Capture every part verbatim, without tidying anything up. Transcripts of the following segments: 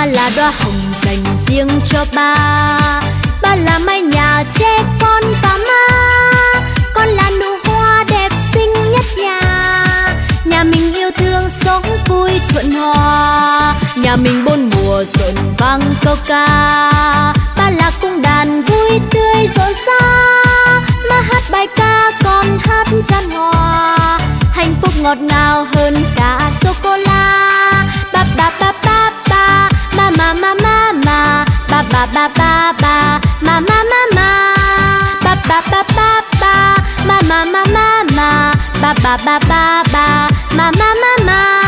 là đóa hồng dành riêng cho ba. Ba là mái nhà che con và má. Con là nụ hoa đẹp xinh nhất nhà. Nhà mình yêu thương sống vui thuận hòa. Nhà mình bốn mùa rộn vang câu ca. Ba là cung đàn vui tươi rộn rã. Má hát bài ca con hát chan hòa. Hạnh phúc ngọt ngào hơn cả sô cô la. Ba ba ba ba ba ma ma ma ma ma. Ba ba ba ba ba ma ma ma ma. Ba ba ba ba ba ma ma ma ma ma. Ba ba ba ba ba ma ma ma ma.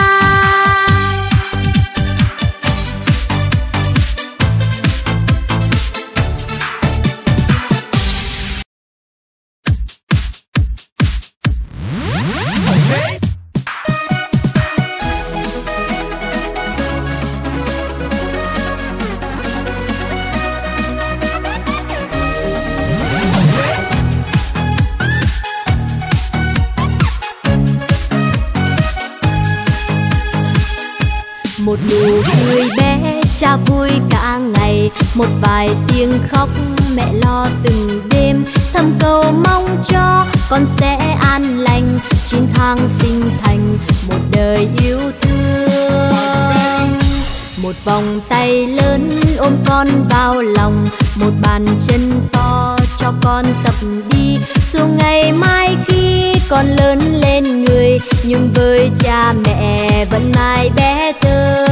Một nụ cười bé cha vui cả ngày. Một vài tiếng khóc mẹ lo từng đêm. Thầm cầu mong cho con sẽ an lành. Chín tháng sinh thành một đời yêu thương. Một vòng tay lớn ôm con vào lòng. Một bàn chân to cho con tập đi. Dù ngày mai khi con lớn lên người, nhưng với cha mẹ vẫn mãi bé thơ.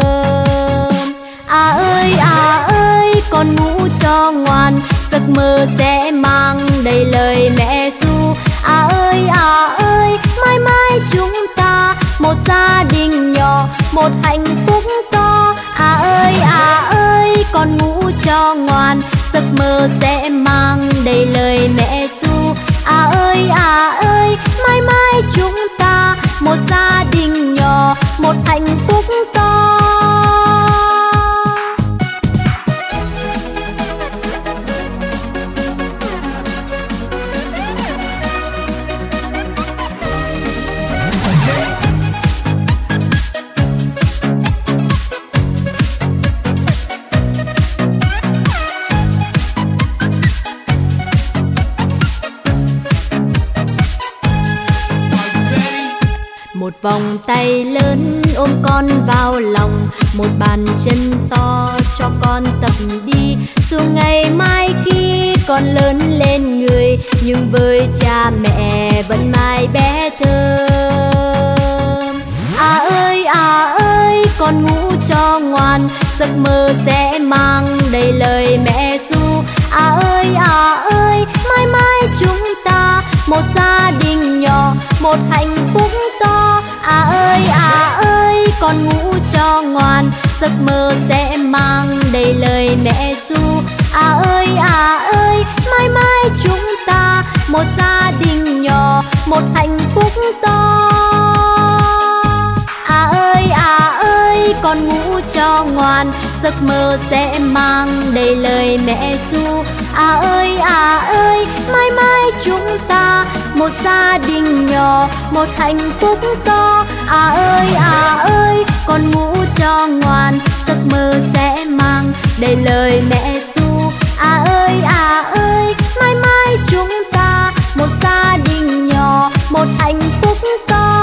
À ơi à ơi con ngủ cho ngoan. Giấc mơ sẽ mang đầy lời mẹ ru. À ơi à ơi mãi mãi chúng ta một gia đình nhỏ, một hạnh phúc to. À ơi à ơi con ngủ cho ngoan. Giấc mơ sẽ mang đầy lời mẹ ru. À ơi à ơi mãi mãi chúng ta một gia đình nhỏ, một hạnh phúc to. Một vòng tay lớn ôm con vào lòng. Một bàn chân to cho con tập đi. Dù ngày mai khi con lớn lên người, nhưng với cha mẹ vẫn mãi bé thơ. À ơi à ơi con ngủ cho ngoan. Giấc mơ sẽ mang đầy lời mẹ ru. À ơi à ơi mãi mãi chúng ta một gia đình nhỏ, một hạnh phúc to. À ơi à ơi con ngủ cho ngoan. Giấc mơ sẽ mang đầy lời mẹ ru. À ơi à ơi mãi mãi chúng ta một gia đình nhỏ, một hạnh phúc to. À ơi à ơi con ngủ cho ngoan. Giấc mơ sẽ mang đầy lời mẹ ru. À ơi à ơi mãi mãi chúng ta một gia đình nhỏ, một hạnh phúc to. À ơi à ơi con ngủ cho ngoan. Giấc mơ sẽ mang đầy lời mẹ ru. À ơi à ơi mãi mãi chúng ta một gia đình nhỏ, một hạnh phúc to.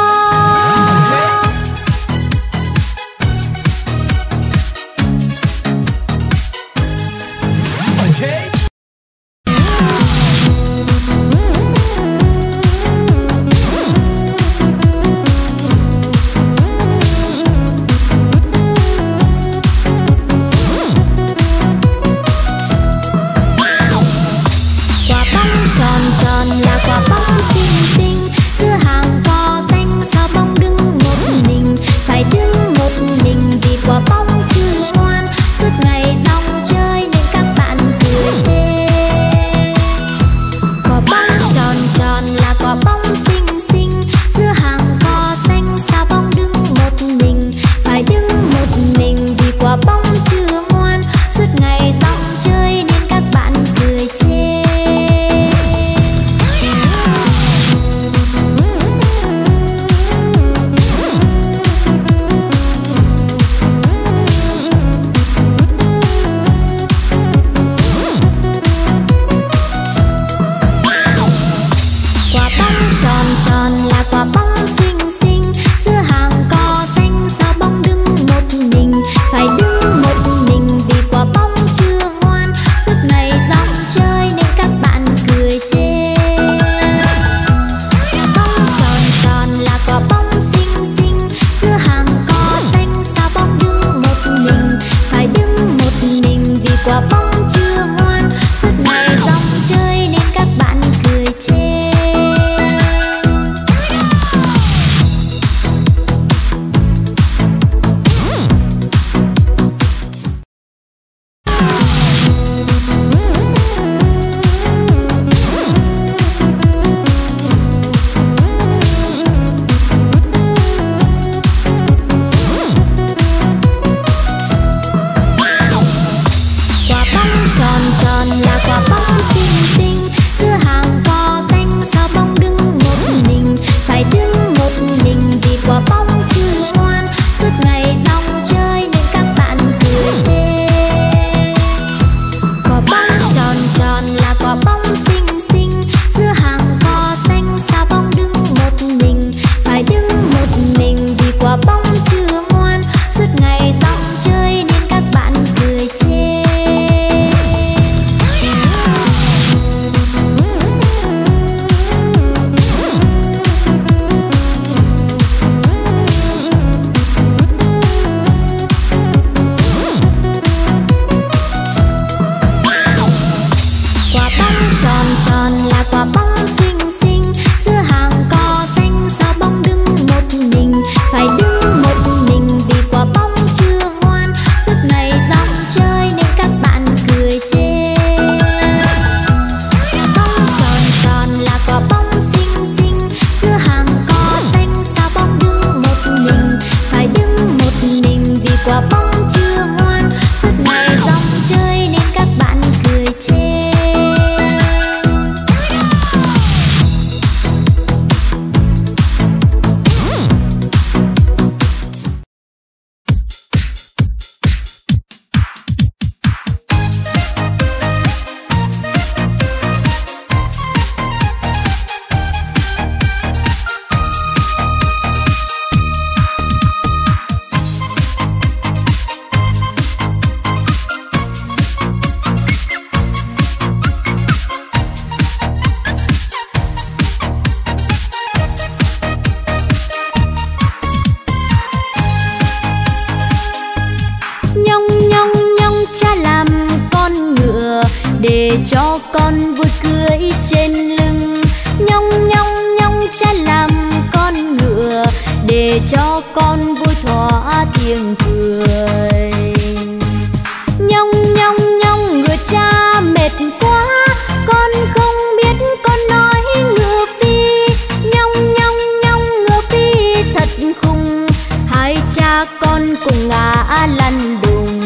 để cho con vui cưỡi trên lưng. Nhong nhong nhong cha làm con ngựa, để cho con vui thỏa tiếng cười. Nhong nhong nhong ngựa cha mệt quá, con không biết con nói ngựa phi. Nhong nhong nhong ngựa phi thật khùng, hai cha con cùng ngã lăn đùng.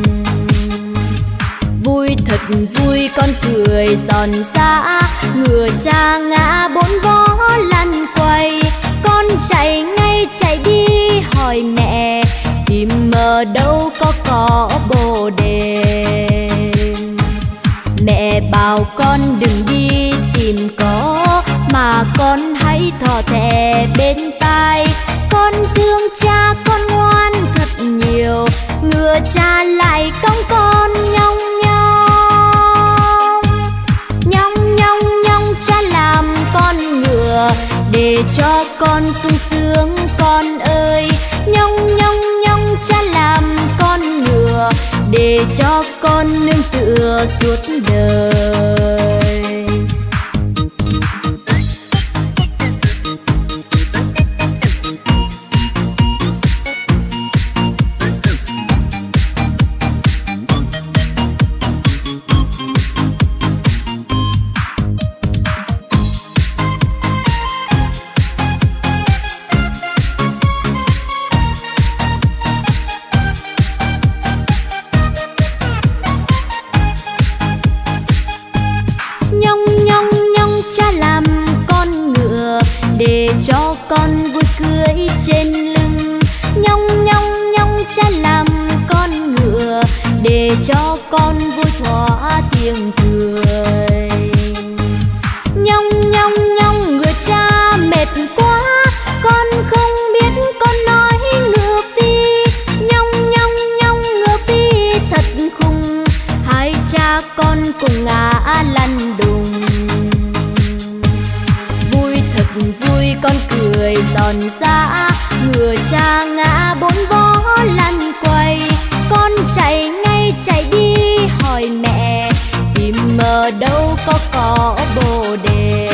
Vui thật vui con cười giòn giã, ngựa cha ngã bốn vó lăn quay. Con chạy ngay chạy đi hỏi mẹ, tìm ở đâu có cỏ bồ đề. Mẹ bảo con đừng đi tìm có, mà con hãy thò thè bên tai. Con thương cha con ngoan thật nhiều, ngựa cha lại cõng con nhong nhong. Nhong nhong nhong cha làm con ngựa, để cho con sung sướng con ơi. Nhong nhong nhong cha làm con ngựa, để cho con nương tựa suốt đời. Để cho con vui cưỡi trên lưng. Nhong nhong nhong cha làm con ngựa, để cho con vui thỏa tiếng cười. Nhong nhong nhong ngựa cha mệt quá, con không biết con nói ngựa phi. Nhong nhong nhong ngựa phi thật khùng, hai cha con cùng ngã lăn đùng. Vui con cười giòn giã, ngựa cha ngã bốn vó lăn quay. Con chạy ngay chạy đi hỏi mẹ, tìm ở đâu có cỏ bồ đề.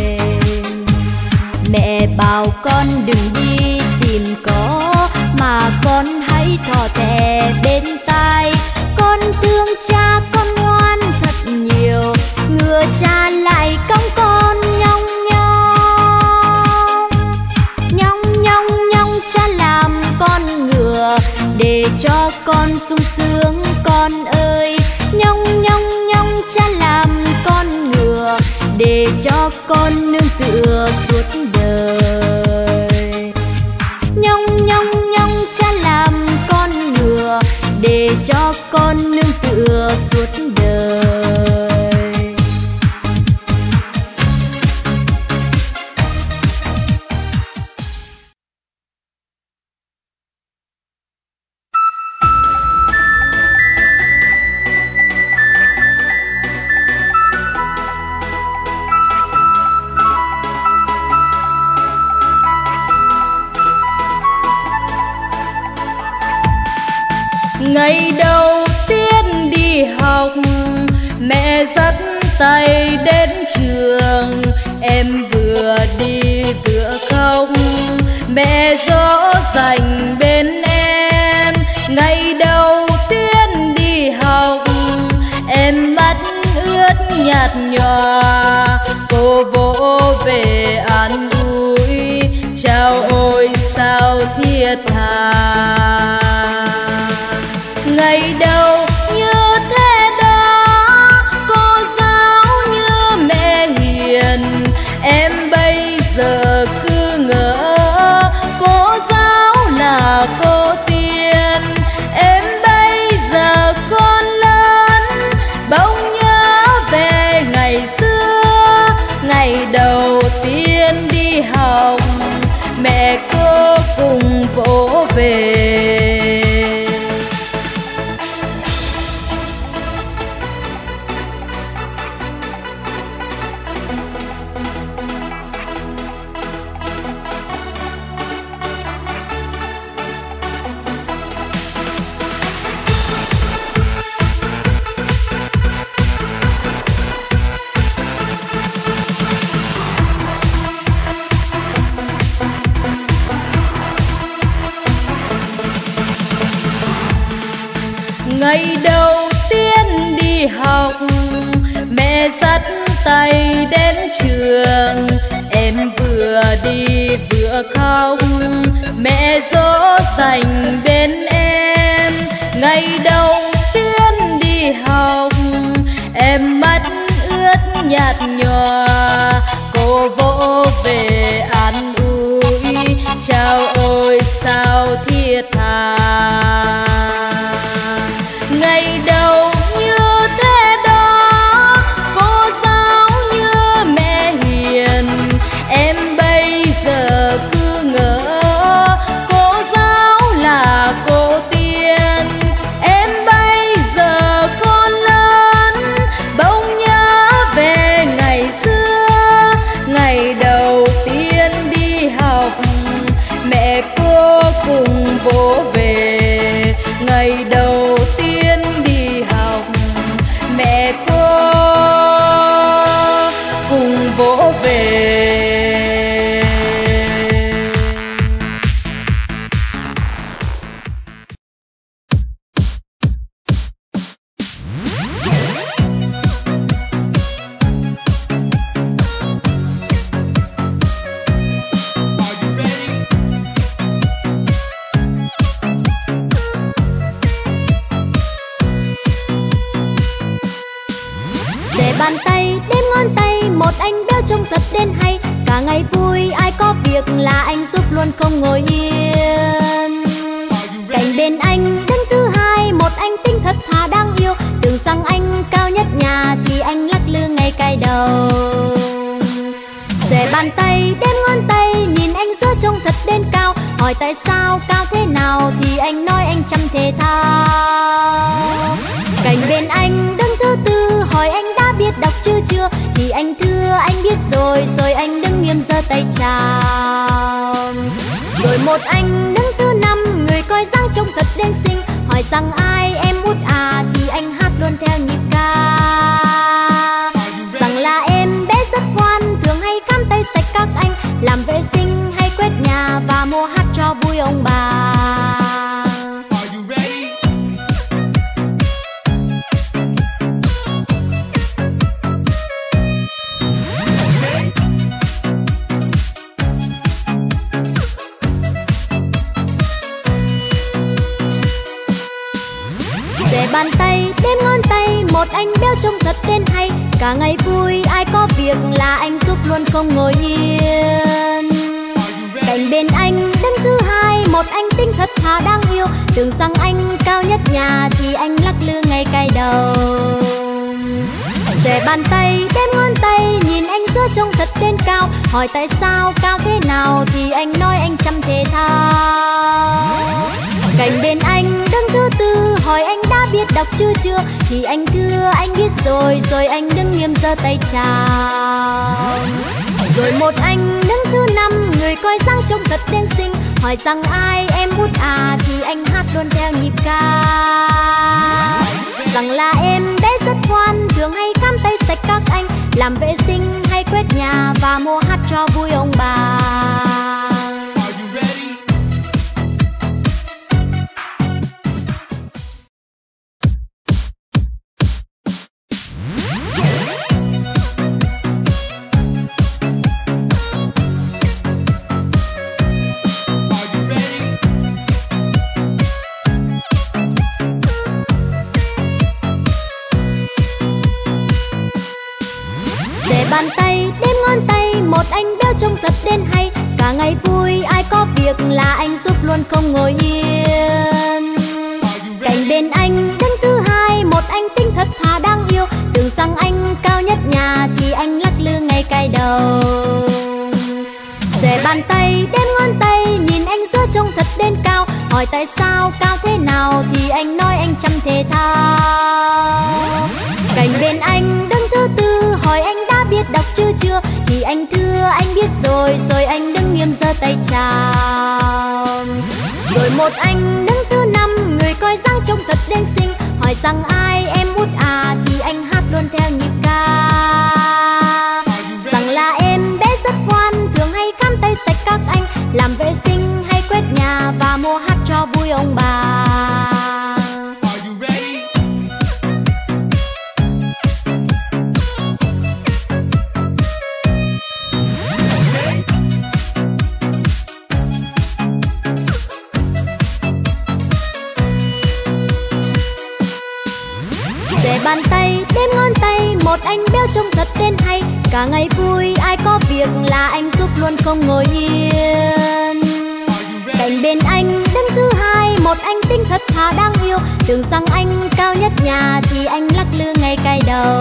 Mẹ bảo con đừng đi tìm có, mà con hãy thò thè bên tai. Con thương cha con ngoan thật nhiều, ngựa cha lại cõng con nhong nhong. Nhong nhong nhong cha làm con ngựa, để cho con sung sướng con ơi. Nhong nhong nhong cha làm con ngựa, để cho con nương tựa suốt đời. Nhong nhong nhong cha làm con ngựa, để cho con nương tựa suốt đời. Ngày đầu tiên đi học, mẹ dắt tay đến trường. Em vừa đi vừa khóc, mẹ dỗ dành bên em. Ngày đầu tiên đi học, em mắt ướt nhạt nhòa. Cô vỗ về an ủi, chào ôi sao thiết tha. Ngày đầu như thế đó, cô giáo như mẹ hiền. Em bây giờ cứ ngỡ cô giáo là cô tiên. Em Ngày đầu tiên đi học, mẹ dắt tay đến trường. Em vừa đi vừa khóc, mẹ dỗ dành bên em. Ngày đầu tiên đi học, em mắt ướt nhạt nhòa. Cô vỗ về an ủi, chào ôi sao thiết tha. Ngày đầu như thế đó, cô giáo như mẹ hiền. Em bây giờ cứ ngỡ cô giáo là cô tiên. Em bây giờ con lớn, bỗng nhớ về ngày xưa. Ngày đầu tiên đi học, mẹ cô cùng vỗ về. Ngày đầu tiên đi học, mẹ cô cùng vỗ về. Bàn tay đếm ngón tay, một anh béo trông thật đến hay. Cả ngày vui ai có việc là anh giúp luôn không ngồi yên. Cạnh bên anh đứng thứ hai, một anh tinh thật thà đáng yêu. Tưởng rằng anh cao nhất nhà thì anh lắc lư ngay cài đầu. Xòe bàn tay đếm ngón tay, nhìn anh giữa trông thật đến cao. Hỏi tại sao cao thế nào thì anh nói anh chăm thể thao. Cạnh bên anh đứng thứ tư, hỏi anh đã biết đọc chữ chưa thì anh thưa anh biết rồi. Rồi anh đứng nghiêm giơ tay chào. Rồi một anh đứng thứ năm, người coi dáng trông thật đến xinh. Hỏi rằng ai em út à thì anh hát luôn theo nhịp ca. Rằng là em bé rất ngoan, thường hay khám tay sạch các anh. Làm vệ sinh hay quét nhà và mua hát cho vui ông bà. Bàn tay đếm ngón tay, một anh béo trông thật đến hay. Cả ngày vui ai có việc là anh giúp luôn không ngồi yên. Cạnh bên anh đứng thứ hai, một anh tinh thật thà đáng yêu. Tưởng rằng anh cao nhất nhà thì anh lắc lư ngay cài đầu. Xòe bàn tay đếm ngón tay, nhìn anh giữa trông thật đến cao. Hỏi tại sao cao thế nào thì anh nói anh chăm thể thao. Cạnh bên anh đứng thứ tư, hỏi anh đã biết đọc chữ chưa thì anh thưa anh biết rồi. Rồi anh đứng nghiêm giơ tay chào. Rồi một anh đứng thứ năm, người coi dáng trông thật đến xinh. Hỏi rằng ai em út à thì anh hát luôn theo nhịp ca. Rằng là em bé rất ngoan, thường hay khám tay sạch các anh. Làm vệ sinh hay quét nhà và mua hát cho vui ông bà. Bàn tay đếm ngón tay, một anh béo trông thật đến hay. Cả ngày vui ai có việc là anh giúp luôn không ngồi yên. Cạnh bên anh đứng thứ hai, một anh tinh thật thà đáng yêu. Tưởng rằng anh cao nhất nhà thì anh lắc lư ngay cài đầu. Xòe bàn tay đếm ngón tay, nhìn anh giữa trông thật đến cao. Hỏi tại sao cao thế nào thì anh nói anh chăm thể thao. Cạnh bên anh đứng thứ tư, hỏi anh đã biết đọc chữ chưa thì anh thưa anh biết rồi. Rồi anh đứng nghiêm giơ tay chào. Rồi một anh đứng thứ năm, người coi dáng trông thật đến xinh. Hỏi rằng ai em út à thì anh hát luôn theo nhịp ca. Rằng là em bé rất ngoan, thường hay khám tay sạch các anh. Làm vệ sinh hay quét nhà và mua hát cho vui ông bà. Xòe bàn tay, đếm ngón tay, một anh béo trông thật tên hay. Cả ngày vui, ai có việc là anh giúp luôn không ngồi yên. Cạnh bên anh đứng thứ hai, một anh tính thật thà đáng yêu. Tưởng rằng anh cao nhất nhà thì anh lắc lư ngay cài đầu.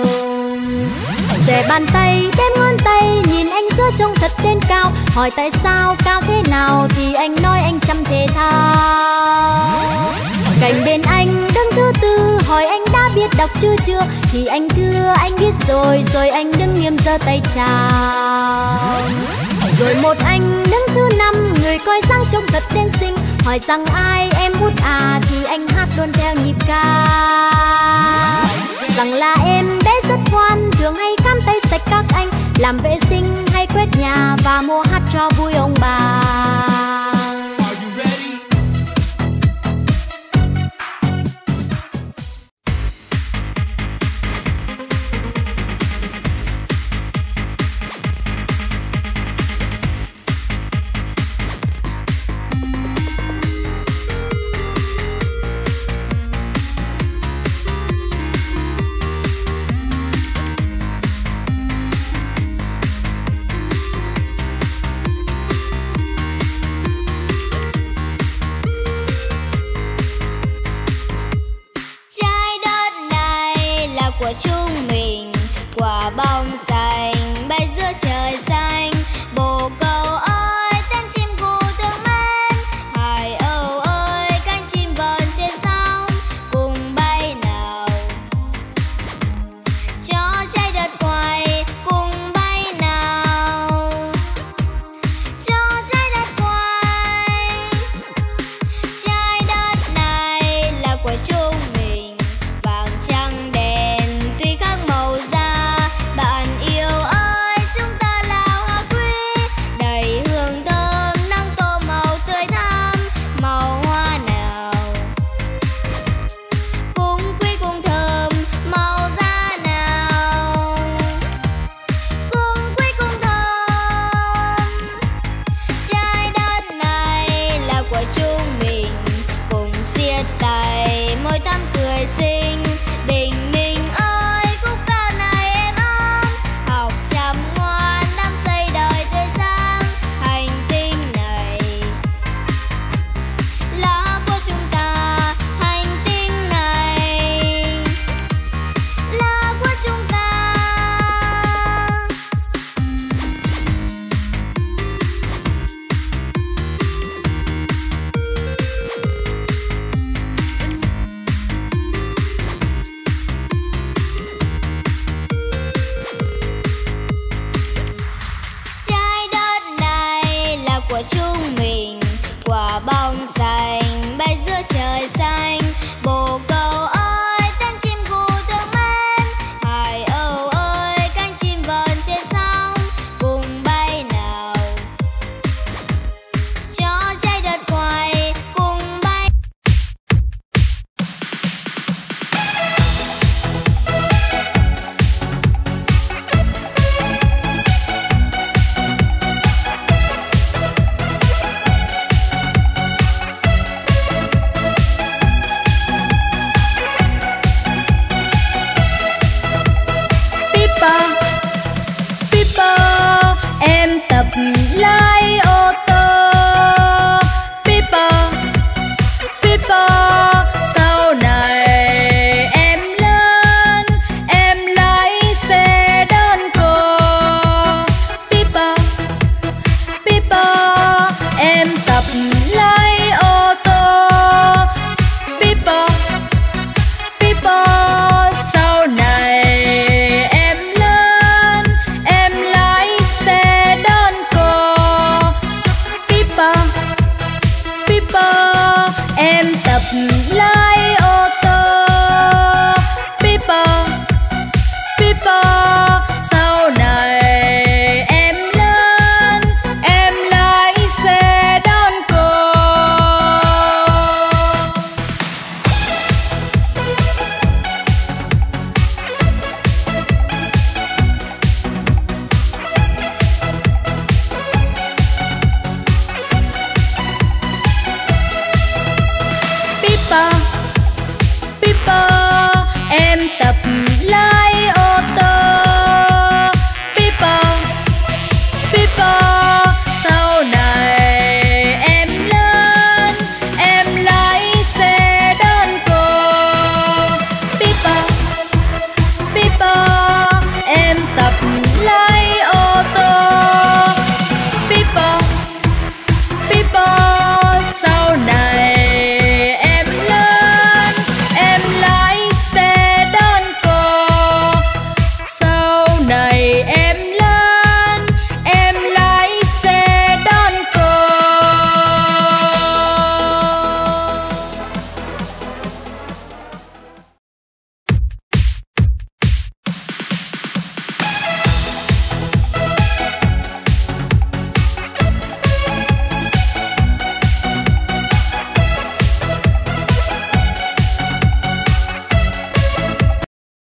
Xòe bàn tay, đếm ngón tay, nhìn anh giữa trông thật tên cao. Hỏi tại sao cao thế nào thì anh nói anh chăm thể thao. Cạnh bên anh đứng thứ tư, hỏi anh đã biết đọc chữ chưa thì anh thưa anh biết rồi, rồi anh đứng nghiêm giơ tay chào. Rồi một anh đứng thứ năm, người coi dáng trông thật tên xinh. Hỏi rằng ai em út à thì anh hát luôn theo nhịp ca. Rằng là em bé rất ngoan, thường hay cắm tay sạch các anh, làm vệ sinh hay quét nhà và mua hát cho vui ông bà. Của chúng mình quả bóng